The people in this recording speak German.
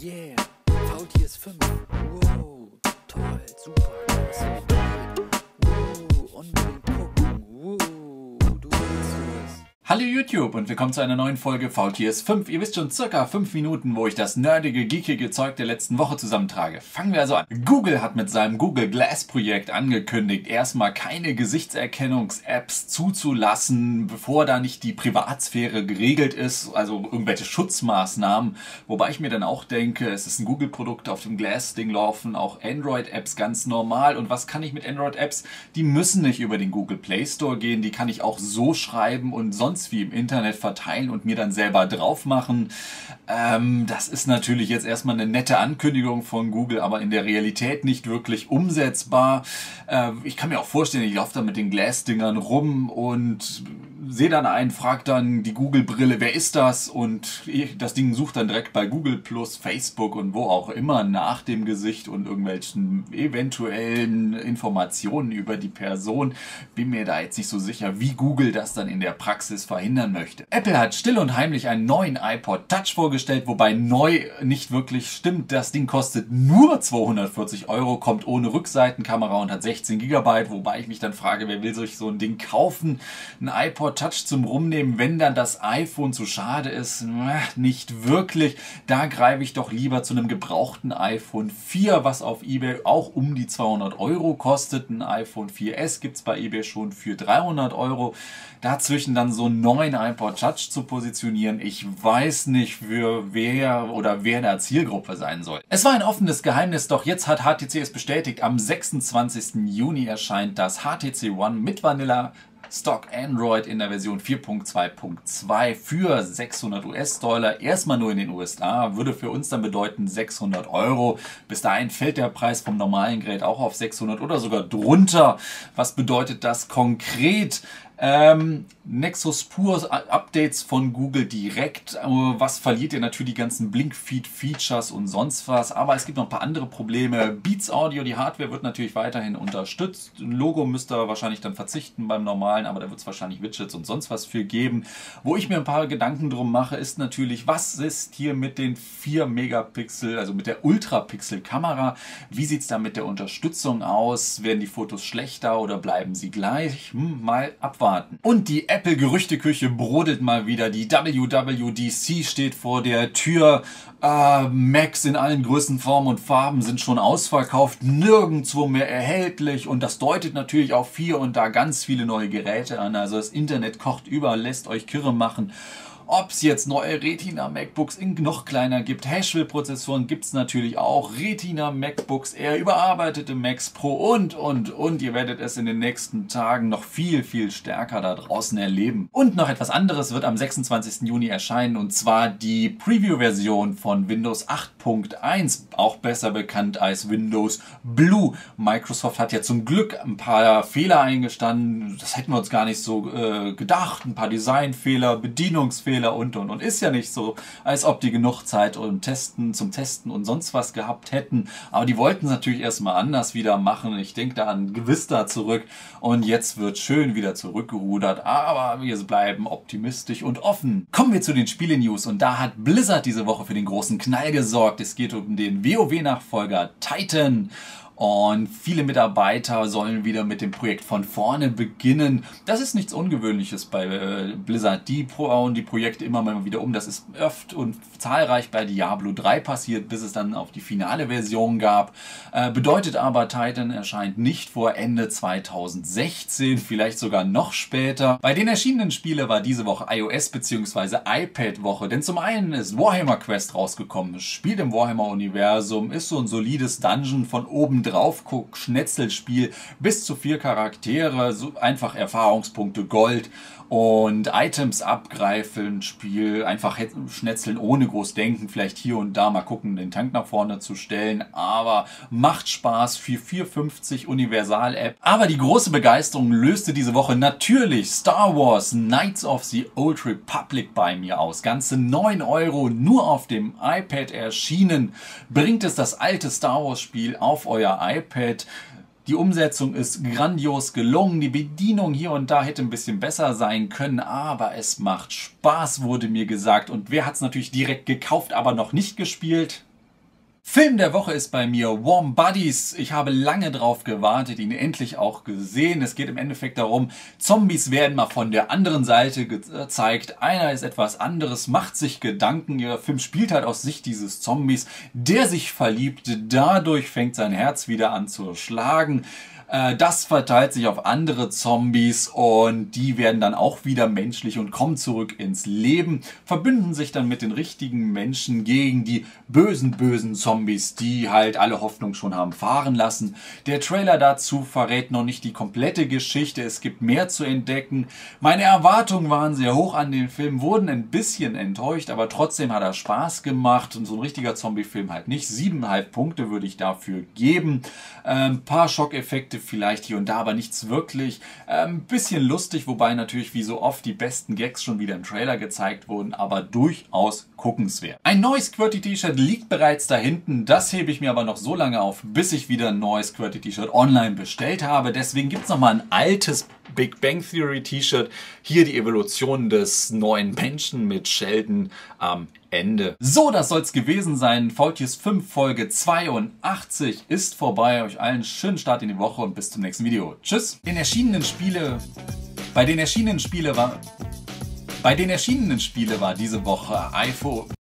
Yeah, VTS 5. Wow, toll, super, klasse, geil. Wow, unbedingt gucken. Wow, du willst es. Hallo YouTube und willkommen zu einer neuen Folge VTS 5. Ihr wisst schon, circa 5 Minuten, wo ich das nerdige, geekige Zeug der letzten Woche zusammentrage. Fangen wir also an. Google hat mit seinem Google Glass Projekt angekündigt, erstmal keine Gesichtserkennungs-Apps zuzulassen, bevor da nicht die Privatsphäre geregelt ist, also irgendwelche Schutzmaßnahmen. Wobei ich mir dann auch denke, es ist ein Google-Produkt, auf dem Glass-Ding laufen auch Android-Apps ganz normal. Und was kann ich mit Android-Apps? Die müssen nicht über den Google Play Store gehen, die kann ich auch so schreiben und sonst wie im Internet verteilen und mir dann selber drauf machen. Das ist natürlich jetzt erstmal eine nette Ankündigung von Google, aber in der Realität nicht wirklich umsetzbar. Ich kann mir auch vorstellen, ich laufe da mit den Glass-Dingern rum und sehe dann einen, frage dann die Google-Brille, wer ist das? Und das Ding sucht dann direkt bei Google Plus, Facebook und wo auch immer nach dem Gesicht und irgendwelchen eventuellen Informationen über die Person. Bin mir da jetzt nicht so sicher, wie Google das dann in der Praxis verhindern möchte. Apple hat still und heimlich einen neuen iPod Touch vorgestellt, wobei neu nicht wirklich stimmt. Das Ding kostet nur 240 €, kommt ohne Rückseitenkamera und hat 16 GB, wobei ich mich dann frage, wer will sich so ein Ding kaufen? Ein iPod Touch zum Rumnehmen, wenn dann das iPhone zu schade ist? Nicht wirklich. Da greife ich doch lieber zu einem gebrauchten iPhone 4, was auf eBay auch um die 200 € kostet. Ein iPhone 4S gibt es bei eBay schon für 300 €. Dazwischen dann so einen neuen iPod Touch zu positionieren, ich weiß nicht, für wer da Zielgruppe sein soll. Es war ein offenes Geheimnis, doch jetzt hat HTC es bestätigt. Am 26. Juni erscheint das HTC One mit Vanilla Stock Android in der Version 4.2.2 für 600 US-Dollar. Erstmal nur in den USA, würde für uns dann bedeuten 600 €. Bis dahin fällt der Preis vom normalen Gerät auch auf 600 oder sogar drunter. Was bedeutet das konkret? Nexus Pure Updates von Google direkt. Was verliert ihr natürlich die ganzen Blinkfeed-Features und sonst was. Aber es gibt noch ein paar andere Probleme. Beats Audio, die Hardware wird natürlich weiterhin unterstützt. Ein Logo müsst ihr wahrscheinlich dann verzichten beim normalen, aber da wird es wahrscheinlich Widgets und sonst was für geben. Wo ich mir ein paar Gedanken drum mache, ist natürlich, was ist hier mit den 4 Megapixel, also mit der Ultrapixel-Kamera? Wie sieht es da mit der Unterstützung aus? Werden die Fotos schlechter oder bleiben sie gleich? Mal abwarten. Und die Apple-Gerüchteküche brodelt mal wieder. Die WWDC steht vor der Tür. Macs in allen Größen, Formen und Farben sind schon ausverkauft, nirgendwo mehr erhältlich. Und das deutet natürlich auch hier und da ganz viele neue Geräte an. Also das Internet kocht über, lässt euch kirre machen. Ob es jetzt neue Retina MacBooks in noch kleiner gibt, Haswell-Prozessoren gibt es natürlich auch, Retina MacBooks Air, überarbeitete Macs Pro und. Ihr werdet es in den nächsten Tagen noch viel, viel stärker da draußen erleben. Und noch etwas anderes wird am 26. Juni erscheinen, und zwar die Preview-Version von Windows 8.1, auch besser bekannt als Windows Blue. Microsoft hat ja zum Glück ein paar Fehler eingestanden, das hätten wir uns gar nicht so gedacht, ein paar Designfehler, Bedienungsfehler und. Ist ja nicht so, als ob die genug Zeit zum Testen und sonst was gehabt hätten. Aber die wollten es natürlich erstmal anders wieder machen. Ich denke da an Vista zurück und jetzt wird schön wieder zurückgerudert. Aber wir bleiben optimistisch und offen. Kommen wir zu den Spiele-News, und da hat Blizzard diese Woche für den großen Knall gesorgt. Es geht um den WoW-Nachfolger Titan. Und viele Mitarbeiter sollen wieder mit dem Projekt von vorne beginnen. Das ist nichts Ungewöhnliches bei Blizzard. Die bauen die Projekte immer mal wieder um. Das ist oft und zahlreich bei Diablo 3 passiert, bis es dann auf die finale Version gab. Bedeutet aber, Titan erscheint nicht vor Ende 2016, vielleicht sogar noch später. Bei den erschienenen Spielen war diese Woche iOS bzw. iPad-Woche. Denn zum einen ist Warhammer Quest rausgekommen. Spielt im Warhammer-Universum, ist so ein solides Dungeon von oben drauf guck, Schnetzelspiel, bis zu 4 Charaktere, so einfach Erfahrungspunkte Gold und Items abgreifen, Spiel, einfach schnetzeln ohne groß denken, vielleicht hier und da mal gucken, den Tank nach vorne zu stellen, aber macht Spaß für 4,50 Universal-App. Aber die große Begeisterung löste diese Woche natürlich Star Wars Knights of the Old Republic bei mir aus. Ganze 9 € nur auf dem iPad erschienen. Bringt es das alte Star Wars Spiel auf euer iPad. Die Umsetzung ist grandios gelungen. Die Bedienung hier und da hätte ein bisschen besser sein können, aber es macht Spaß, wurde mir gesagt. Und wer hat es natürlich direkt gekauft, aber noch nicht gespielt? Film der Woche ist bei mir Warm Bodies. Ich habe lange drauf gewartet, ihn endlich auch gesehen. Es geht im Endeffekt darum, Zombies werden mal von der anderen Seite gezeigt. Einer ist etwas anderes, macht sich Gedanken. Der Film spielt halt aus Sicht dieses Zombies, der sich verliebt. Dadurch fängt sein Herz wieder an zu schlagen. Das verteilt sich auf andere Zombies und die werden dann auch wieder menschlich und kommen zurück ins Leben, verbünden sich dann mit den richtigen Menschen gegen die bösen Zombies, die halt alle Hoffnung schon haben fahren lassen. Der Trailer dazu verrät noch nicht die komplette Geschichte, es gibt mehr zu entdecken. Meine Erwartungen waren sehr hoch an den Film, wurden ein bisschen enttäuscht, aber trotzdem hat er Spaß gemacht und so ein richtiger Zombie-Film halt nicht. 7,5 Punkte würde ich dafür geben. Ein paar Schockeffekte vielleicht hier und da, aber nichts wirklich. Ein bisschen lustig, wobei natürlich wie so oft die besten Gags schon wieder im Trailer gezeigt wurden, aber durchaus guckenswert. Ein neues QWERTY-T-Shirt liegt bereits da hinten, das hebe ich mir aber noch so lange auf, bis ich wieder ein neues QWERTY-T-Shirt online bestellt habe. Deswegen gibt es nochmal ein altes Big Bang Theory T-Shirt. Hier die Evolution des neuen Menschen mit Sheldon am Ende. So, das soll es gewesen sein. Faultiers 5 Folge 82 ist vorbei. Euch allen schönen Start in die Woche und bis zum nächsten Video. Tschüss. Bei den erschienenen Spiele war diese Woche iPhone